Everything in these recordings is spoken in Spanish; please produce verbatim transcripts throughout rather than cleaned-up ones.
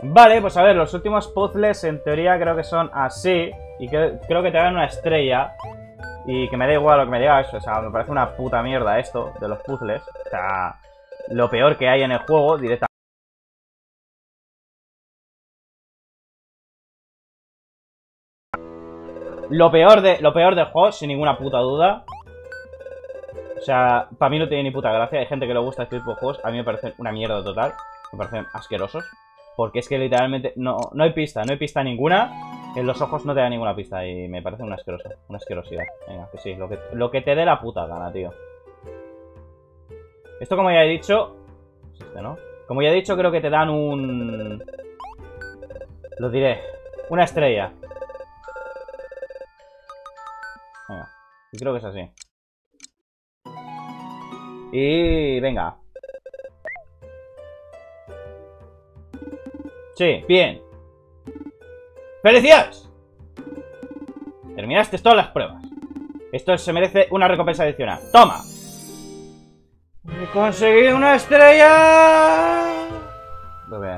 Vale, pues a ver, los últimos puzzles en teoría creo que son así. Y que, creo que te dan una estrella. Y que me da igual lo que me digas. O sea, me parece una puta mierda esto de los puzzles. O sea, lo peor que hay en el juego directamente. Lo peor, de, lo peor del juego, sin ninguna puta duda. O sea, para mí no tiene ni puta gracia. Hay gente que le gusta este tipo de juegos. A mí me parecen una mierda total. Me parecen asquerosos. Porque es que literalmente no, no hay pista, no hay pista ninguna. En los ojos no te da ninguna pista. Y me parece un asqueroso, una asquerosidad. Venga, que sí, lo que, lo que te dé la puta gana, tío. Esto, como ya he dicho... Este, ¿no? Como ya he dicho, creo que te dan un... Lo diré. Una estrella. Venga, y creo que es así. Y... venga. Sí, bien. ¡Felicidades! Terminaste todas las pruebas. Esto se merece una recompensa adicional. ¡Toma! ¡He conseguido una estrella! Muy bien.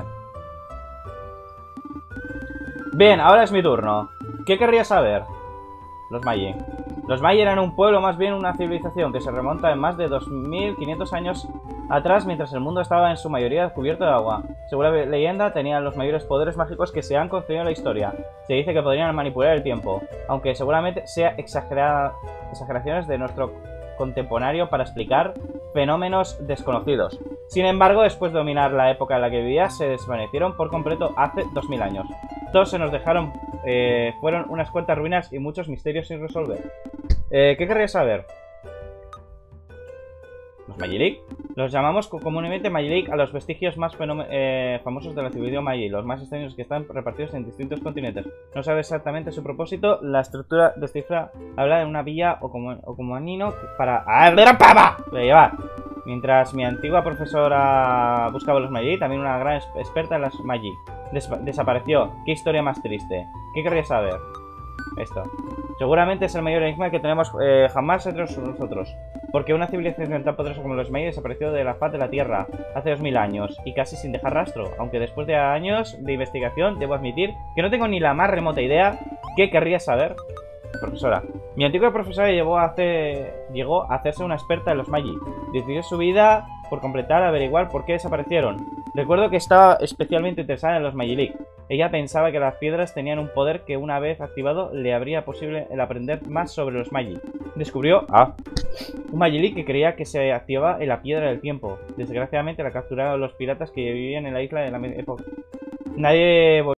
Bien, ahora es mi turno. ¿Qué querrías saber? Los Magi. Los Magi eran un pueblo, más bien una civilización, que se remonta en más de dos mil quinientos años atrás, mientras el mundo estaba en su mayoría cubierto de agua. Según la leyenda, tenían los mayores poderes mágicos que se han concedido en la historia. Se dice que podrían manipular el tiempo, aunque seguramente sea exagerada, exageraciones de nuestro contemporáneo para explicar fenómenos desconocidos. Sin embargo, después de dominar la época en la que vivía, se desvanecieron por completo hace dos mil años. Todos se nos dejaron, eh, fueron unas cuantas ruinas y muchos misterios sin resolver. Eh, ¿Qué querrías saber? ¿Los Magilik? Los llamamos comúnmente Magilik a los vestigios más eh, famosos de la civilización Magi, los más extraños que están repartidos en distintos continentes. No sabe exactamente su propósito, la estructura descifra habla de una villa o como, o como anino para... ¡Ah, era pava! Voy a llevar. Mientras mi antigua profesora buscaba los Magi, también una gran experta en las Magi. Des desapareció. ¿Qué historia más triste? ¿Qué querrías saber? Esto. Seguramente es el mayor enigma que tenemos eh, jamás entre nosotros. Porque una civilización tan poderosa como los Magi desapareció de la faz de la Tierra hace dos mil años y casi sin dejar rastro. Aunque después de años de investigación, debo admitir que no tengo ni la más remota idea. ¿Qué querrías saber? Profesora. Mi antigua profesora llegó a, hacer, llegó a hacerse una experta en los Magi. Decidió su vida por completar averiguar por qué desaparecieron. Recuerdo que estaba especialmente interesada en los Magilik. Ella pensaba que las piedras tenían un poder que una vez activado le habría posible el aprender más sobre los Magi. Descubrió ah, un Magilik que creía que se activaba en la piedra del tiempo. Desgraciadamente la capturaron los piratas que vivían en la isla de la época. Nadie volvió.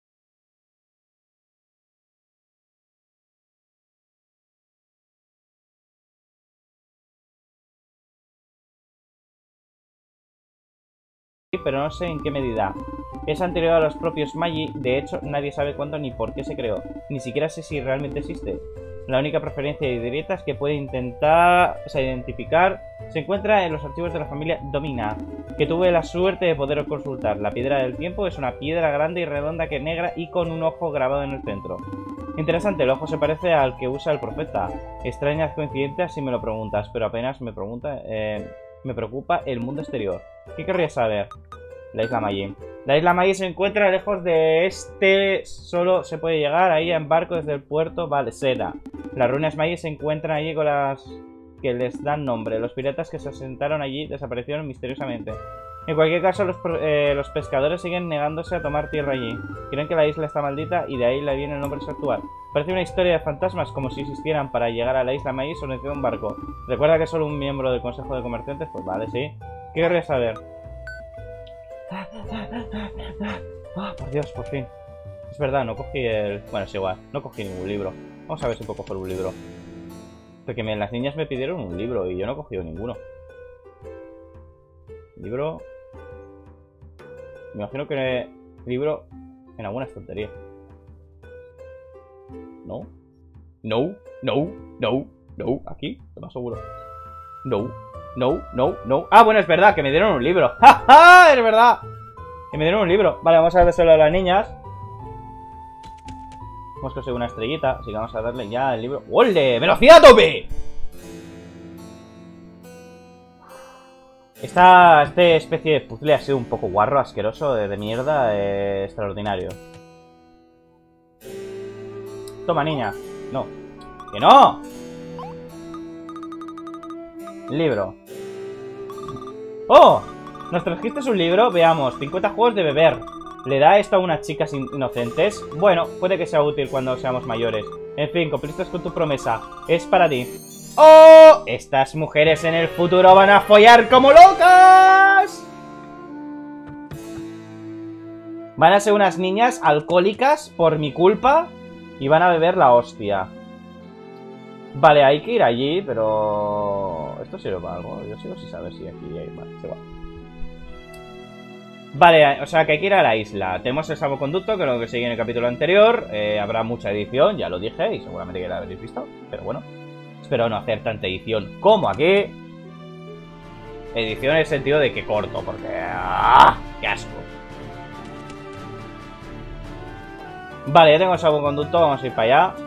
Pero no sé en qué medida. Es anterior a los propios Magi, de hecho nadie sabe cuándo ni por qué se creó. Ni siquiera sé si realmente existe. La única preferencia y directas que puede intentar o sea, identificar se encuentra en los archivos de la familia Domina, que tuve la suerte de poder consultar. La piedra del tiempo es una piedra grande y redonda que negra y con un ojo grabado en el centro. Interesante, el ojo se parece al que usa el profeta. Extrañas coincidencias si me lo preguntas, pero apenas me pregunta... Eh, me preocupa el mundo exterior. ¿Qué querrías saber? La isla Magi. La isla Magi se encuentra lejos de este. Solo se puede llegar ahí en barco desde el puerto Valsena. Las ruinas Magi se encuentran allí con las que les dan nombre. Los piratas que se asentaron allí desaparecieron misteriosamente. En cualquier caso, los, eh, los pescadores siguen negándose a tomar tierra allí. Creen que la isla está maldita y de ahí le viene el nombre actual. Parece una historia de fantasmas, como si existieran para llegar a la isla Magi sobre un barco. ¿Recuerda que es solo un miembro del Consejo de Comerciantes? Pues vale, sí. ¿Qué querrías saber? Ah, por Dios, por fin. Es verdad, no cogí el... Bueno, es igual, no cogí ningún libro. Vamos a ver si puedo coger un libro. Porque me, las niñas me pidieron un libro y yo no he cogido ninguno. Libro... Me imagino que libro en alguna estantería. ¿No? No, no, no, no. ¿Aquí? Lo más seguro. No, no, no, no. Ah, bueno, es verdad, que me dieron un libro. ¡Ja, ja! Es verdad. Que me dieron un libro. Vale, vamos a dárselo a las niñas. Hemos conseguido una estrellita, así que vamos a darle ya el libro. ¡Ole! ¡Velocidad a tope! Esta, esta especie de puzzle ha sido un poco guarro, asqueroso, de, de mierda, eh, extraordinario. Toma, niña. No. ¡Que no! Libro. ¡Oh! ¿Nos trajiste un libro? Veamos. cincuenta juegos de beber. ¿Le da esto a unas chicas in inocentes? Bueno, puede que sea útil cuando seamos mayores. En fin, cumpliste con tu promesa. Es para ti. ¡Oh! Estas mujeres en el futuro van a follar como locas. Van a ser unas niñas alcohólicas por mi culpa y van a beber la hostia. Vale, hay que ir allí, pero... ¿esto sirve para algo? Yo sigo sin saber si aquí hay... Vale, se va. Vale, o sea que hay que ir a la isla. Tenemos el salvoconducto, que es lo que sigue en el capítulo anterior. eh, Habrá mucha edición, ya lo dije, y seguramente que la habréis visto. Pero bueno, espero no hacer tanta edición como aquí. Edición en el sentido de que corto, porque... ¡ah! ¡Qué asco! Vale, ya tengo el salvoconducto, vamos a ir para allá.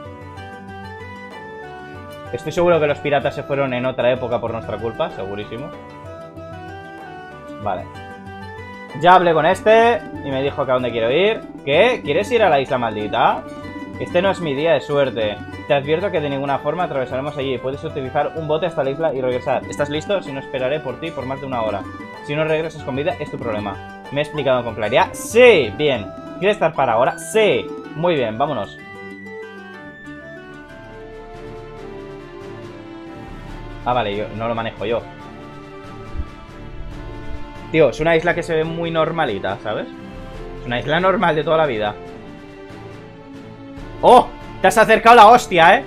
Estoy seguro que los piratas se fueron en otra época por nuestra culpa, segurísimo. Vale. Ya hablé con este y me dijo que a dónde quiero ir. ¿Qué? ¿Quieres ir a la isla maldita? Este no es mi día de suerte. Te advierto que de ninguna forma atravesaremos allí. Puedes utilizar un bote hasta la isla y regresar. ¿Estás listo? Si no, esperaré por ti por más de una hora. Si no regresas con vida, es tu problema. ¿Me he explicado con claridad? ¡Sí! Bien. ¿Quieres estar para ahora? ¡Sí! Muy bien, vámonos. Ah, vale, yo no lo manejo yo. Tío, es una isla que se ve muy normalita, ¿sabes? Es una isla normal de toda la vida. ¡Oh! Te has acercado la hostia, ¿eh?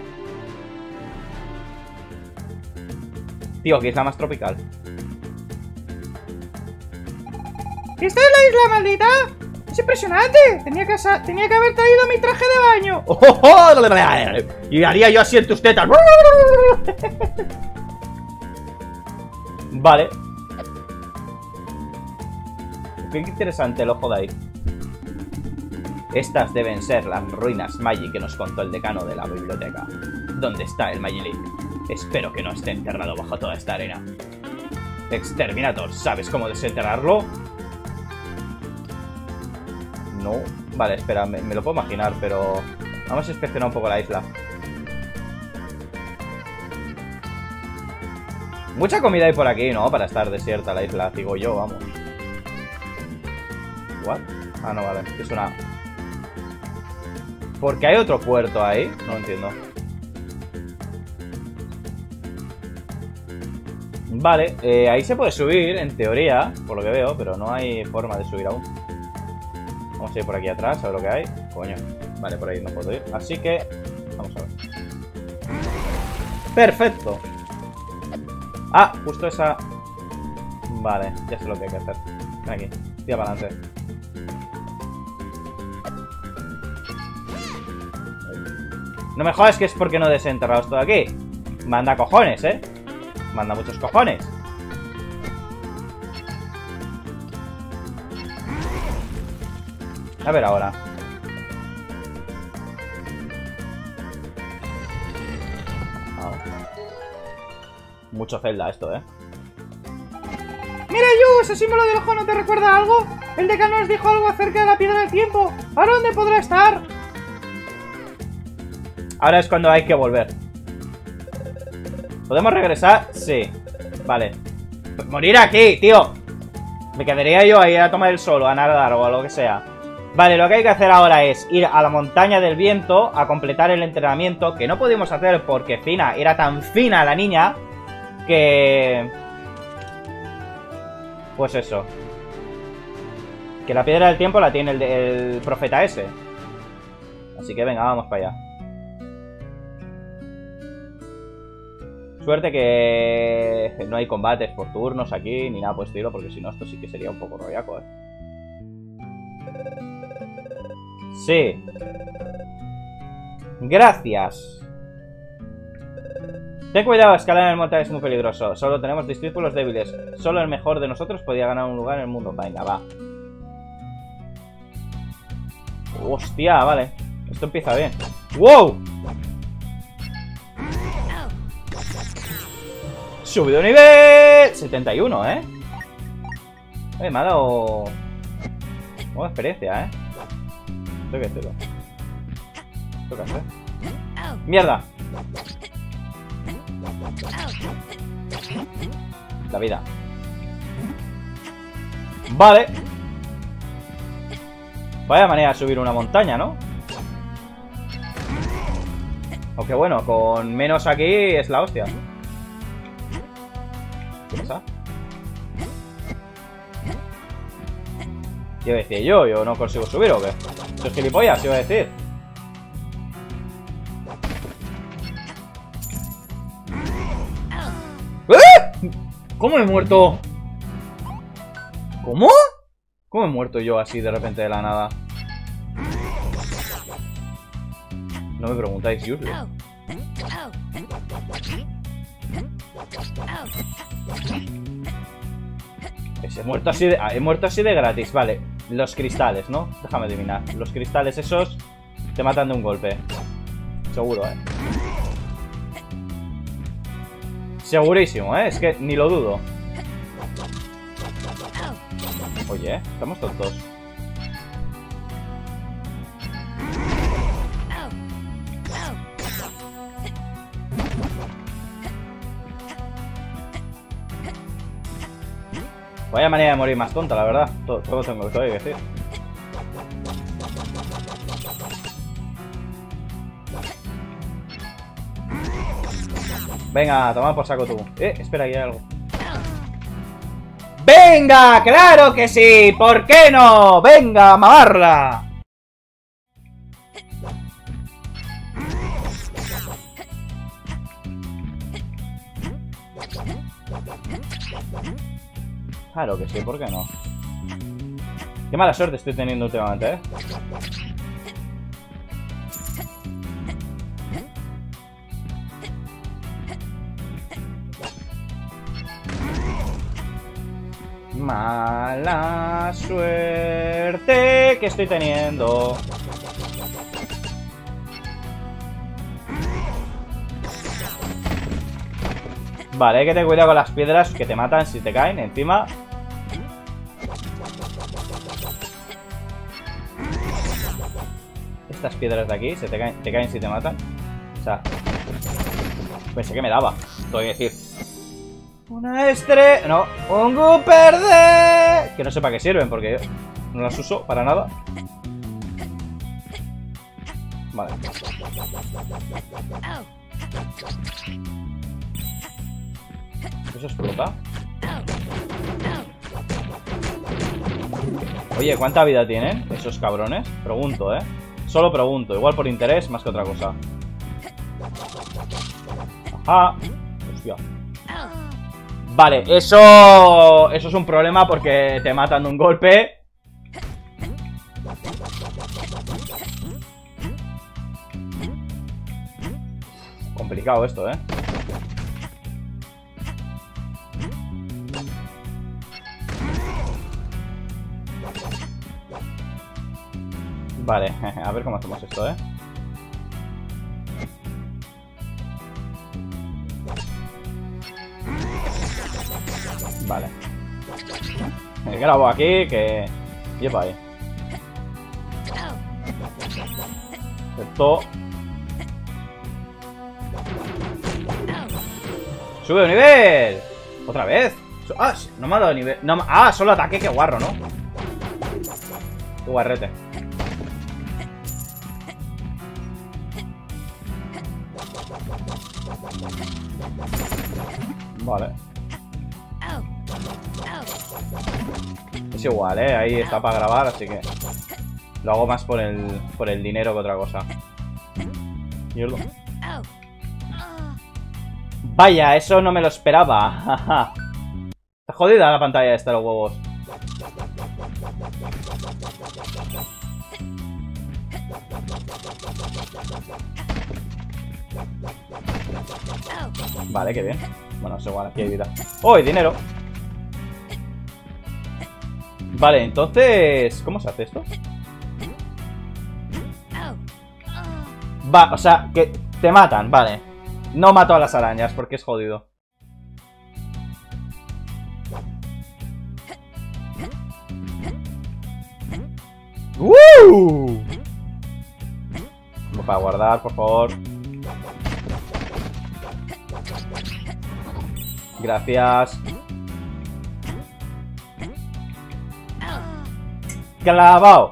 Tío, que isla más tropical. ¿Esta es la isla maldita? ¡Es impresionante! Tenía que, tenía que haber traído mi traje de baño. ¡Oh, oh, oh! Y haría yo así en tus tetas. Vale. Qué interesante el ojo de ahí. Estas deben ser las ruinas Magi que nos contó el decano de la biblioteca. ¿Dónde está el Magilic? Espero que no esté enterrado bajo toda esta arena. Exterminator, ¿sabes cómo desenterrarlo? No. Vale, espera, me, me lo puedo imaginar, pero... vamos a inspeccionar un poco la isla. Mucha comida hay por aquí, ¿no? Para estar desierta la isla, digo yo, vamos. ¿What? Ah, no, vale, es una... ¿por qué hay otro puerto ahí? No entiendo. Vale, eh, ahí se puede subir, en teoría, por lo que veo, pero no hay forma de subir aún. Vamos a ir por aquí atrás, a ver lo que hay. Coño, vale, por ahí no puedo ir. Así que, vamos a ver. ¡Perfecto! Ah, justo esa... vale, ya sé lo que hay que hacer. Ven aquí, tira para adelante. No me jodas que es porque no desenterrados todo aquí. Manda cojones, ¿eh? Manda muchos cojones. A ver ahora. Oh. Mucho Zelda esto, ¿eh? Mira, Yu, ese símbolo del ojo, ¿no te recuerda algo? El decano nos dijo algo acerca de la piedra del tiempo. ¿Ahora dónde podrá estar? Ahora es cuando hay que volver. ¿Podemos regresar? Sí. Vale. Morir aquí, tío. Me quedaría yo ahí a tomar el sol, a nadar o a lo que sea. Vale, lo que hay que hacer ahora es ir a la montaña del viento a completar el entrenamiento, que no pudimos hacer porque Fina era tan fina la niña que... pues eso. Que la piedra del tiempo la tiene el, el profeta ese. Así que venga, vamos para allá. Suerte que no hay combates por turnos aquí, ni nada por el estilo, porque si no esto sí que sería un poco rollaco, ¿eh? Sí. Gracias. Ten cuidado, escalar en el monte es muy peligroso. Solo tenemos discípulos débiles. Solo el mejor de nosotros podía ganar un lugar en el mundo. Venga, va. Hostia, vale. Esto empieza bien. ¡Wow! Subido nivel setenta y uno, ¿eh? Eh, me ha dado... Buena experiencia, ¿eh? Tengo que decirlo. Tengo que hacer. ¡Mierda! La vida. Vale. Vaya manera de subir una montaña, ¿no? Aunque bueno, con menos aquí es la hostia. ¿Qué pasa? ¿Qué iba a decir yo? ¿Yo no consigo subir o qué? ¿Soy gilipollas? ¿Qué iba a decir? ¿Eh? ¿Cómo he muerto? ¿Cómo? ¿Cómo he muerto yo así de repente de la nada? No me preguntáis, useless. He muerto así de, he muerto así de gratis, vale. Los cristales, ¿no? Déjame adivinar. Los cristales esos te matan de un golpe. Seguro, ¿eh? Segurísimo, ¿eh? Es que ni lo dudo. Oye, ¿eh? Estamos tontos. Vaya manera de morir más tonta, la verdad. Todo, todo tengo que decir. Venga, toma por saco tú. Eh, espera, aquí hay algo. ¡Venga! ¡Claro que sí! ¿Por qué no? ¡Venga, a mamarla! Claro que sí, ¿por qué no? Qué mala suerte estoy teniendo últimamente, ¿eh? Mala suerte que estoy teniendo. Vale, hay que tener cuidado con las piedras que te matan si te caen encima. Estas piedras de aquí se te caen, te caen si te matan. O sea, pensé que me daba. Tengo que decir. Una estre... No, un Guperde. Que no sé para qué sirven porque yo no las uso para nada. Vale. ¿Eso explota? Oye, ¿cuánta vida tienen esos cabrones? Pregunto, ¿eh? Solo pregunto, igual por interés más que otra cosa. Ajá. Hostia. Vale, eso... Eso es un problema porque te matan de un golpe. Complicado esto, ¿eh? Vale, a ver cómo hacemos esto, ¿eh? Vale. Me grabo aquí que... Lleva ahí. Esto... ¡Sube de nivel! ¿Otra vez? Ah, no me ha dado nivel. No, ah, solo ataque, qué guarro, ¿no? Qué guarrete. Vale. Es igual, ¿eh? Ahí está para grabar, así que... Lo hago más por el, por el dinero que otra cosa. Mierda. Vaya, eso no me lo esperaba. Está jodida la pantalla esta, los huevos. Vale, qué bien. Bueno, es igual, aquí hay vida. ¡Oh, hay dinero! Vale, entonces... ¿Cómo se hace esto? Va, o sea, que te matan, vale. No mato a las arañas porque es jodido. ¡Uh! Para guardar, por favor. Gracias. Clavao.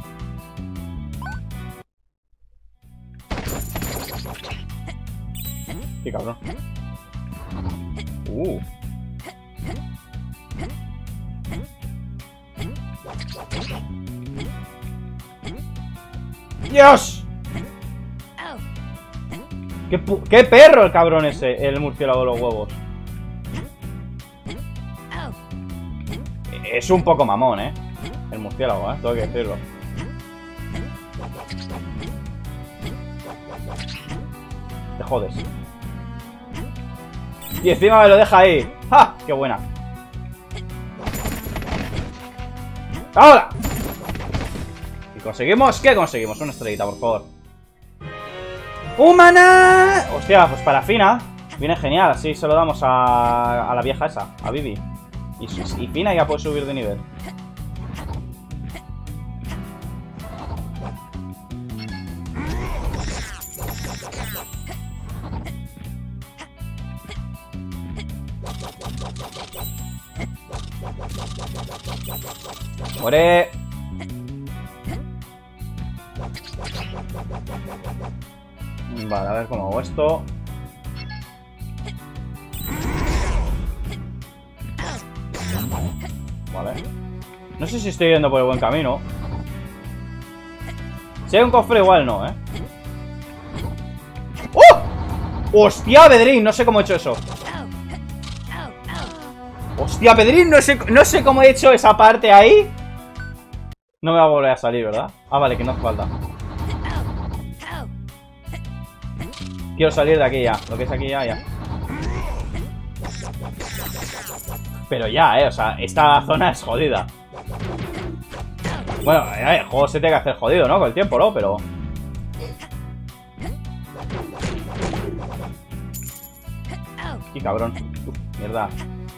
Qué cabrón. Uh. ¡Dios! ¡Qué, ¡Qué perro el cabrón ese! El murciélago de los huevos. Es un poco mamón, ¿eh? El murciélago, ¿eh? Tengo que decirlo. Te jodes. Y encima me lo deja ahí. ¡Ja! ¡Qué buena! ¡Ahora! ¿Y conseguimos? ¿Qué conseguimos? Una estrellita, por favor. ¡Humana! Hostia, pues parafina. Viene genial, así se lo damos a, a la vieja esa, a Vivi. Y, y Fina ya puede subir de nivel. ¡Muere! Vale, a ver cómo hago esto. Vale. No sé si estoy yendo por el buen camino. Si hay un cofre igual no, ¿eh? ¡Oh! ¡Hostia, Pedrín! No sé cómo he hecho eso. ¡Hostia, Pedrín! No sé, no sé cómo he hecho esa parte ahí. No me va a volver a salir, ¿verdad? Ah, vale, que no hace falta. Quiero salir de aquí ya. Lo que es aquí ya, ya. Pero ya, eh. O sea, esta zona es jodida. Bueno, el juego se tiene que hacer jodido, ¿no? Con el tiempo, ¿no? Pero... ¡Qué cabrón! Uf, mierda.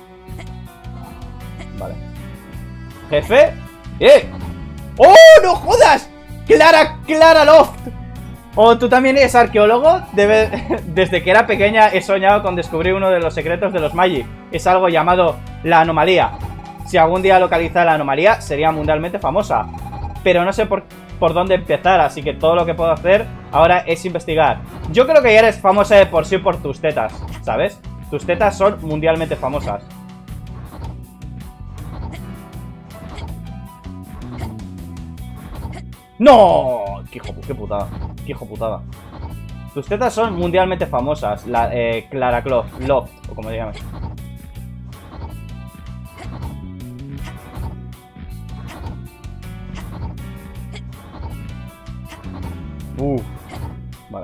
Vale. ¡Jefe! ¡Eh! ¡Oh, no jodas! ¡Clara, Clara Loft! Oh, ¿tú también eres arqueólogo? Debe... Desde que era pequeña he soñado con descubrir uno de los secretos de los Magi. Es algo llamado la anomalía. Si algún día localiza la anomalía, sería mundialmente famosa. Pero no sé por, por dónde empezar, así que todo lo que puedo hacer ahora es investigar. Yo creo que ya eres famosa de por sí por tus tetas, ¿sabes? Tus tetas son mundialmente famosas. ¡No! ¡Qué hijo, qué putada! ¡Qué hijo putada! Tus tetas son mundialmente famosas. La eh, Clara Loft, Loft, o como digamos. Uh, vale.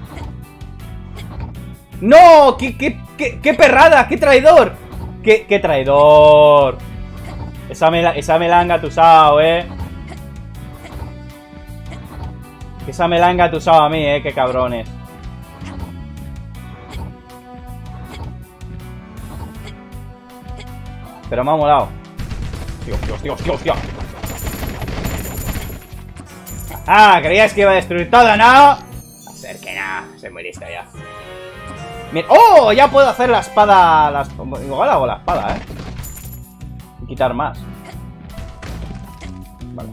¡No! ¡Qué, qué, qué, qué perrada! ¡Qué traidor! ¡Qué, qué traidor! Esa, mela, esa melanga tu sao, eh. Esa melanga tu sao a mí, eh. Qué cabrones. Pero me ha molado. Dios, Dios, Dios, Dios, Dios. Ah, creías que iba a destruir todo, ¿no? Va a ser que no, se muriste ya. Mira, ¡oh! Ya puedo hacer la espada. Las... Igual hago la espada, ¿eh? Y quitar más. Vale.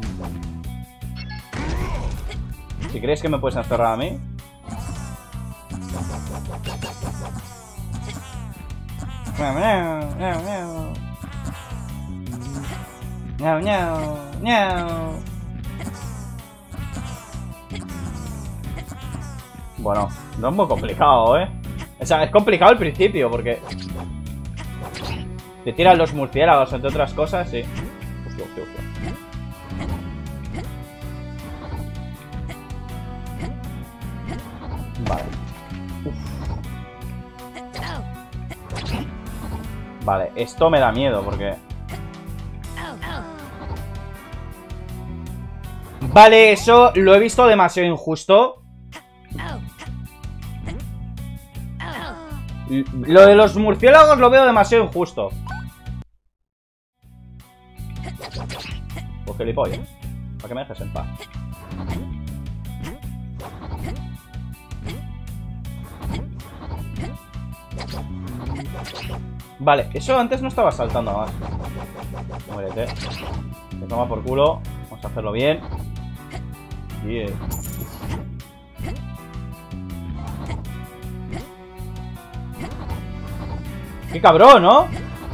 Si crees que me puedes encerrar a mí. Miau, miau, miau, miau. Miau, miau, miau. Bueno, no es muy complicado, ¿eh? O sea, es complicado al principio porque... te tiran los murciélagos, entre otras cosas, sí. Hostia, hostia, hostia. Vale. Uf. Vale, esto me da miedo porque... Vale, eso lo he visto demasiado injusto. Lo de los murciélagos lo veo demasiado injusto. Pues gilipollas. Para que me dejes en paz. Vale, eso antes no estaba saltando más. Muérete. Te toma por culo. Vamos a hacerlo bien. Bien. ¡Qué cabrón!, ¿no?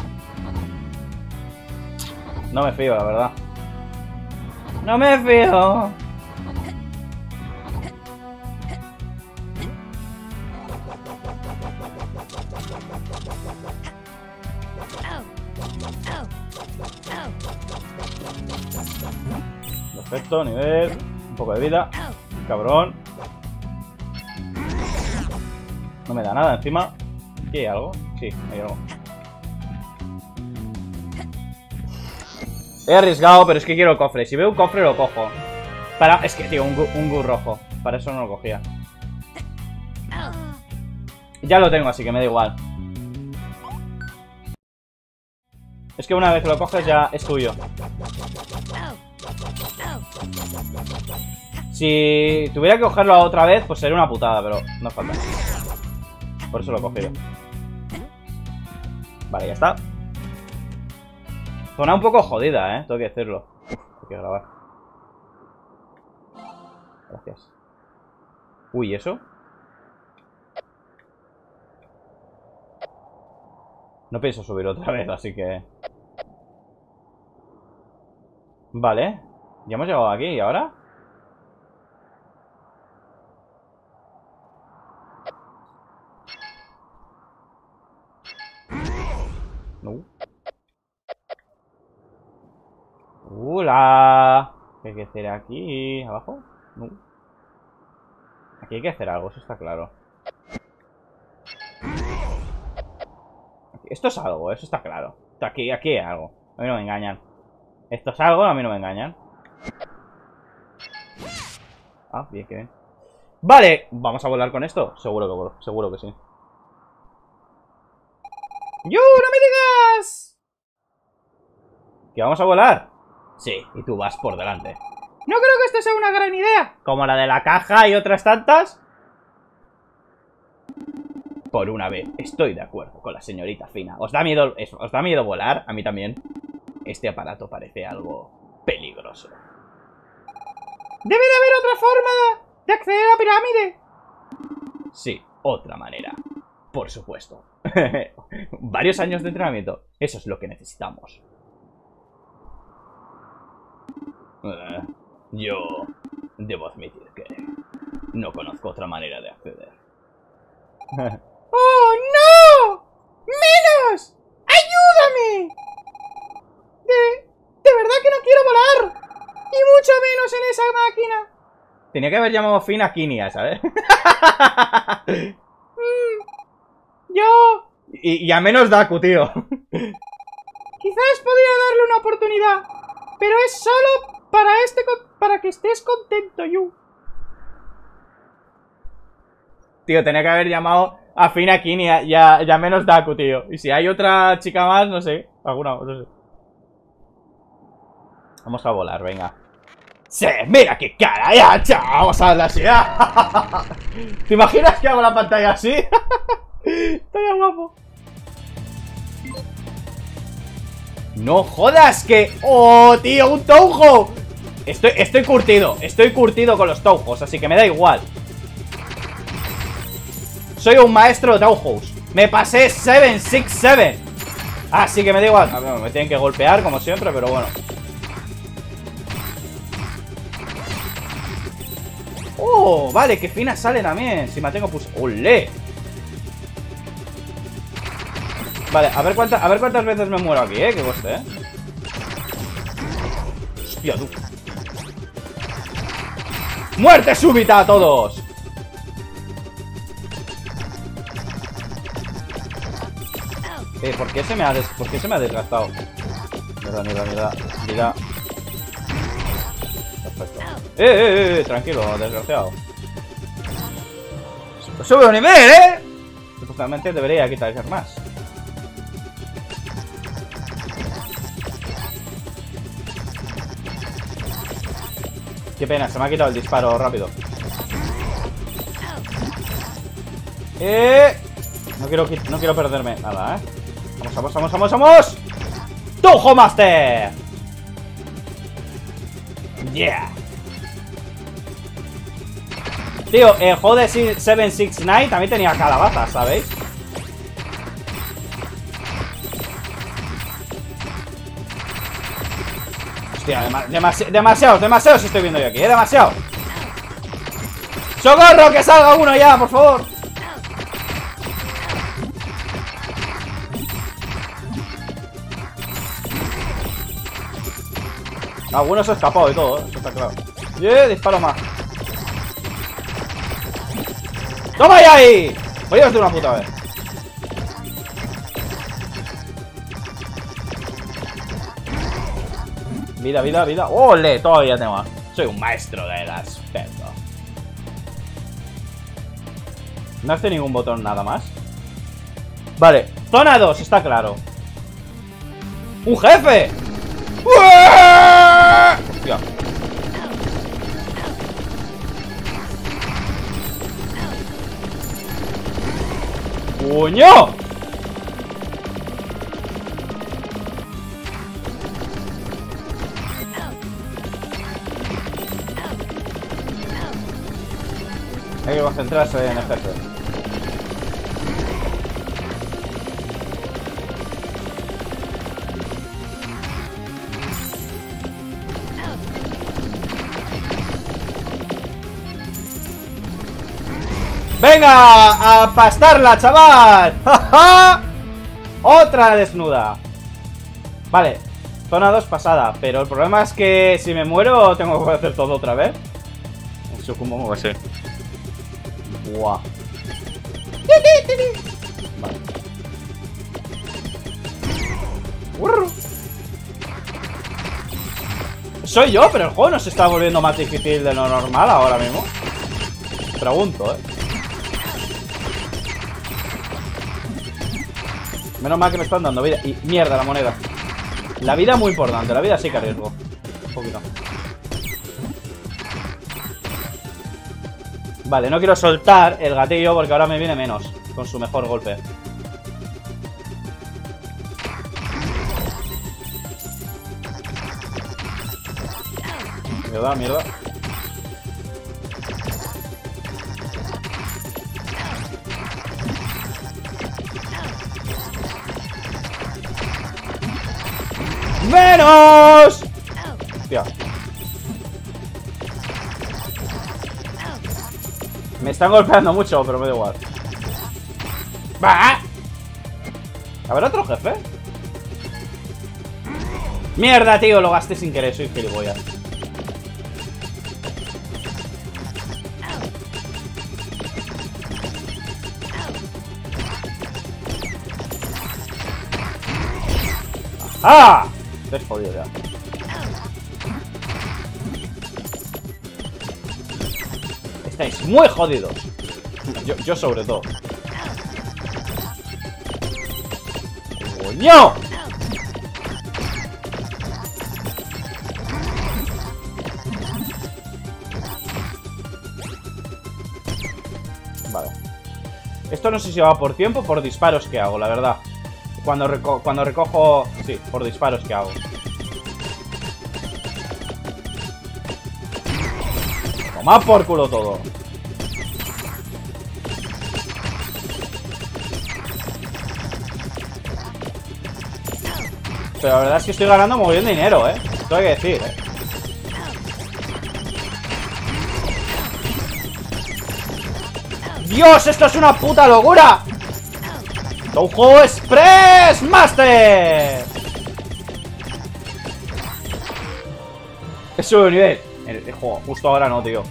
No me fío, la verdad. ¡No me fío! Perfecto, nivel. Un poco de vida. Cabrón. No me da nada encima. ¿Aquí hay algo? Sí, hay algo. He arriesgado, pero es que quiero el cofre. Si veo un cofre lo cojo. Para... Es que, tío, un gu, un gu rojo. Para eso no lo cogía. Ya lo tengo, así que me da igual. Es que una vez que lo coges ya es tuyo. Si tuviera que cogerlo otra vez, pues sería una putada, pero no falta. Por eso lo he cogido. Vale, ya está. Zona un poco jodida, eh, tengo que decirlo. Uf, hay que grabar. Gracias. Uy, ¿eso? No pienso subir otra vez, así que... Vale. Ya hemos llegado aquí, ¿y ahora? No. ¡Hola! ¿Qué hay que hacer aquí? ¿Abajo? No. Aquí hay que hacer algo, eso está claro. Esto es algo, eso está claro. Aquí, aquí hay algo. A mí no me engañan. Esto es algo, a mí no me engañan. Ah, bien, que bien. Vale, ¿vamos a volar con esto? Seguro que vuelo, seguro que sí. ¡Yo, no me digas! ¿Que vamos a volar? Sí, y tú vas por delante. No creo que esto sea una gran idea. ¿Como la de la caja y otras tantas? Por una vez, estoy de acuerdo con la señorita Fina. ¿Os da miedo, os da miedo volar? A mí también. Este aparato parece algo peligroso. Debe de haber otra forma de acceder a la pirámide. Sí, otra manera. Por supuesto. Varios años de entrenamiento. Eso es lo que necesitamos. Uh, yo debo admitir que no conozco otra manera de acceder. ¡Oh, no! ¡Menos! ¡Ayúdame! De, de verdad que no quiero volar. Y mucho menos en esa máquina. Tenía que haber llamado Fina a Kinia, ¿sabes? mm, yo... Y, y a menos Daku, tío. Quizás podría darle una oportunidad. Pero es solo para este para que estés contento, Yu. Tío, tenía que haber llamado a Fina Kinia y a, y a menos Daku, tío. Y si hay otra chica más, no sé. Alguna, no sé. Vamos a volar, venga. ¡Sí! ¡Mira qué cara! ¡Ya! ¡Chao! Vamos a darle así. ¿Te imaginas que hago la pantalla así? Estaría guapo. ¡No jodas que! ¡Oh, tío! ¡Un Touhou! Estoy, estoy curtido. Estoy curtido con los Touhous, así que me da igual. Soy un maestro de Touhous. Me pasé siete seis siete. Así que me da igual. A ver, me tienen que golpear como siempre, pero bueno. Oh, vale, que Fina sale también. Si mantengo pus... ¡Olé! Vale, a ver, cuánta, a ver cuántas veces me muero aquí, eh. Que coste, eh. Hostia, tú. ¡Muerte súbita a todos! Eh, ¿por qué se me ha, des... ¿Por qué se me ha desgastado? Mierda, mierda, mierda. Mira. Perfecto. Eh, eh, eh, tranquilo, desgraciado. ¡Sube un nivel, eh! Supuestamente debería quitar más. Qué pena, se me ha quitado el disparo rápido. Eh... No quiero, no quiero perderme nada, ¿eh? Vamos, vamos, vamos, vamos, vamos. ¡Touhou Master! Yeah. Tío, el juego de siete seis nueve también tenía calabazas, ¿sabéis? Hostia, demasi demasiados, demasiados estoy viendo yo aquí, ¿eh? Demasiado. ¡Socorro! ¡Que salga uno ya, por favor! Alguno se ha escapado y todo, ¿eh? Eso está claro. ¡Yeah! Disparo más. ¡Toma ya ahí! Voy a ir de una puta vez. Vida, vida, vida. ¡Ole! Todavía tengo más. Soy un maestro del aspecto. No hace ningún botón nada más. Vale, zona dos, está claro. ¡Un jefe! Hostia. ¡Coño! Hay que concentrarse en el jefe. ¡Venga! ¡A pastarla, chaval! ¡Ja, ja! ¡Otra desnuda! Vale, zona dos pasada. Pero el problema es que si me muero tengo que hacer todo otra vez. Eso como va a ser. Buah. Vale. Urr. Soy yo, pero el juego no se está volviendo más difícil de lo normal ahora mismo. Pregunto, eh. Menos mal que me están dando vida. Y mierda, la moneda. La vida es muy importante. La vida sí que arriesgo. Un poquito. Vale, no quiero soltar el gatillo porque ahora me viene menos con su mejor golpe. Mierda, mierda. ¡Menos! Hostia. Me están golpeando mucho, pero me da igual. ¡Bah! ¿Habrá otro jefe? ¡Mierda, tío! Lo gasté sin querer, soy gilipollas. ¡Ah! Te has jodido ya. Estáis muy jodidos. Yo, yo sobre todo. ¡Coño! Vale. Esto no sé si va por tiempo o por disparos que hago, la verdad. Cuando, reco cuando recojo... Sí, por disparos que hago. Toma por culo todo. Pero la verdad es que estoy ganando muy bien dinero, eh. Esto hay que decir, eh. ¡Dios! ¡Esto es una puta locura! ¡Touhou Express Master! He subido de nivel. El, el juego, justo ahora no, tío.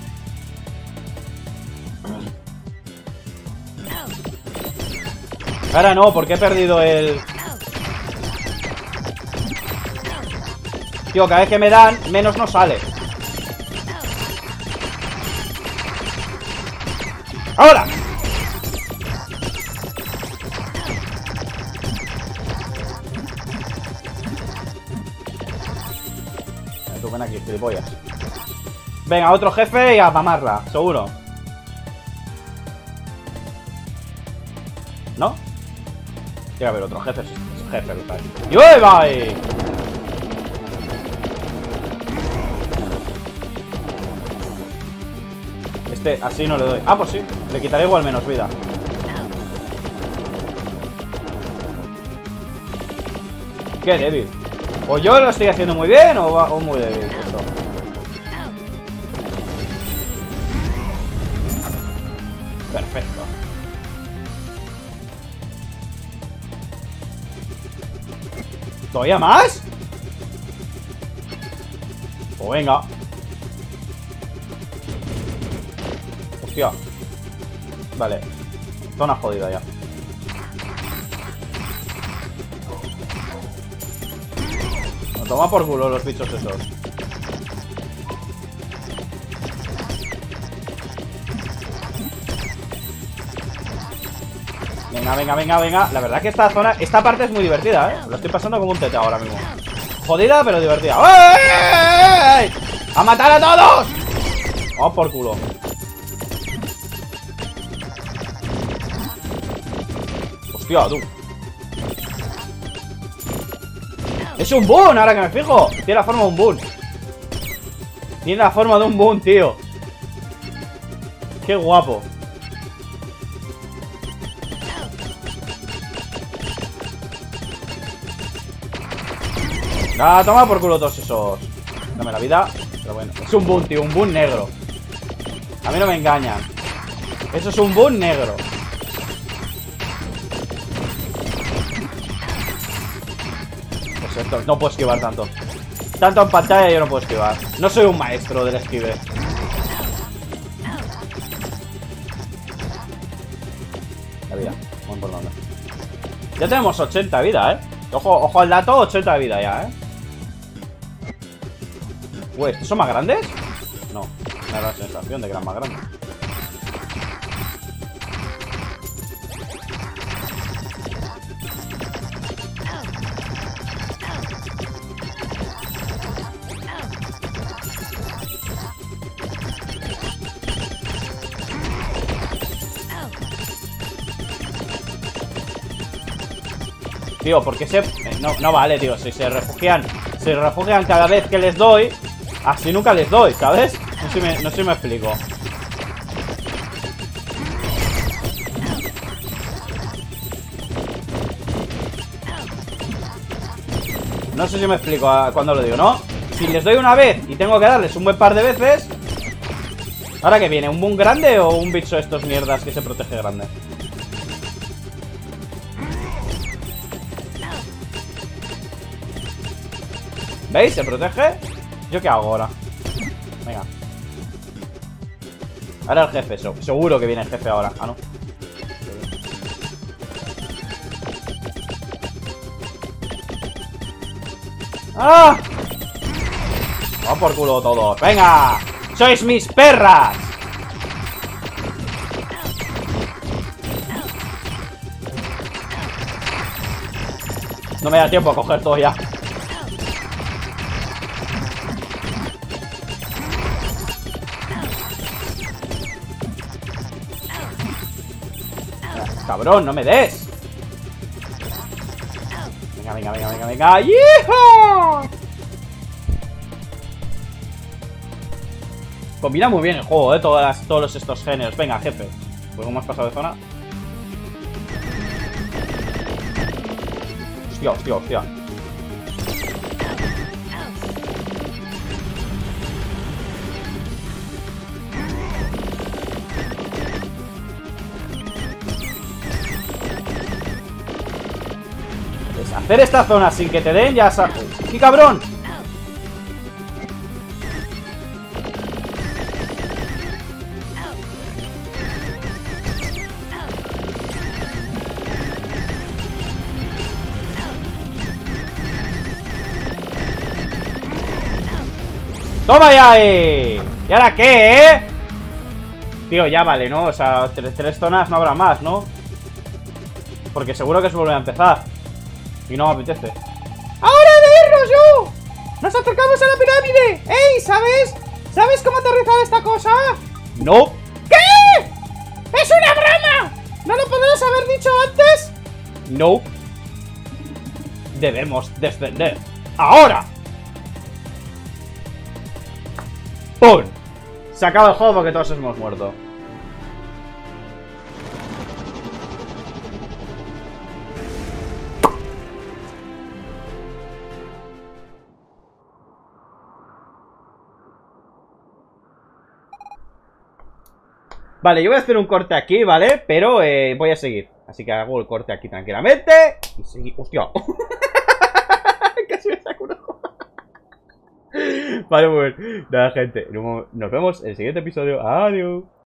Ahora no, porque he perdido el... Tío, cada vez que me dan, menos no sale. ¡Ahora! Tú ven aquí, gilipollas. Venga, otro jefe y a mamarla, seguro. ¿No? Tiene que haber otro jefe. Jefe, ¿qué tal? ¡Y uy, bye! Este, así no le doy. Ah, pues sí. Le quitaré igual menos vida. Qué débil. O yo lo estoy haciendo muy bien o, va, o muy débil esto. Perfecto. ¿Todavía más? Pues venga. Hostia. Vale. Zona jodida ya. Nos toma por culo los bichos esos. Venga, venga, venga, venga. La verdad que esta zona, esta parte es muy divertida, ¿eh? Lo estoy pasando como un tete ahora mismo. Jodida, pero divertida. ¡Ey! ¡A matar a todos! Vamos por culo. Hostia, tú. Es un boon, ahora que me fijo. Tiene la forma de un boon. Tiene la forma de un boon, tío. Qué guapo. Ah, toma por culo todos esos. Dame la vida. Pero bueno, es un boon, tío, un boon negro. A mí no me engañan. Eso es un boon negro. Pues esto, no puedo esquivar tanto. Tanto en pantalla yo no puedo esquivar. No soy un maestro del esquive. La vida, muy importante. Ya tenemos ochenta de vida, eh. Ojo, ojo al dato, ochenta de vida ya, eh. Uy, ¿estos son más grandes? No, me da la sensación de que eran más grandes. Tío, ¿por qué se...? No, no vale, tío, si se refugian Se refugian cada vez que les doy. Así nunca les doy, ¿sabes? No sé si me, no sé si me explico. No sé si me explico cuando lo digo, ¿no? Si les doy una vez y tengo que darles un buen par de veces. ¿Ahora qué viene? ¿Un boom grande o un bicho de estos mierdas que se protege grande? ¿Veis? Se protege. ¿Yo qué hago ahora? Venga. Ahora el jefe, seguro que viene el jefe ahora. Ah, no. ¡Ah! Vamos por culo todos. ¡Venga! ¡Sois mis perras! No me da tiempo a coger todo ya. Cabrón, no me des. Venga, venga, venga, venga, venga. ¡Hijo! Combina muy bien el juego, eh. Todas las, todos estos géneros. Venga, jefe. Pues ¿cómo has pasado de zona? Hostia, hostia, hostia. Hacer esta zona sin que te den ya sabes. ¡Qué cabrón! ¡Toma ya ahí! ¿Y ahora qué, eh? Tío, ya vale, ¿no? O sea, tres, tres zonas no habrá más, ¿no? Porque seguro que se vuelve a empezar. Y no me apetece. ¡Ahora de irnos yo! ¡Nos acercamos a la pirámide! ¡Ey! ¿Sabes? ¿Sabes cómo aterrizar esta cosa? No. ¿Qué? ¡Es una broma! ¿No lo podemos haber dicho antes? No. Debemos descender. ¡Ahora! ¡Pum! Se acaba el juego porque todos hemos muerto. Vale, yo voy a hacer un corte aquí, ¿vale? Pero eh, voy a seguir. Así que hago el corte aquí tranquilamente. Y seguir. ¡Hostia! Casi me saco un ojo. Vale, pues nada, gente. Nos vemos en el siguiente episodio. Adiós.